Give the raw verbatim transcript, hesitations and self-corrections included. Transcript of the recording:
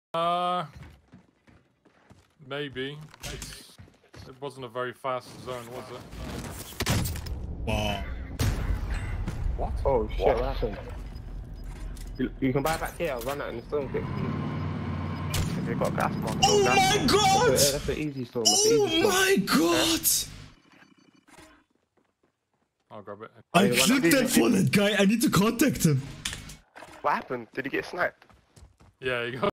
Uh, maybe. It's, it wasn't a very fast zone, was it? Wow. What? Oh shit, What? what happened? You, you can buy back here, I'll run out in the storm quick. If you got gas mask, Oh gas my mask. god! That's, a, that's an easy storm. That's an Oh easy storm. my god! I'll grab it. I you wanna- clicked that for that guy. I need to contact him. What happened? Did he get sniped? Yeah, you got.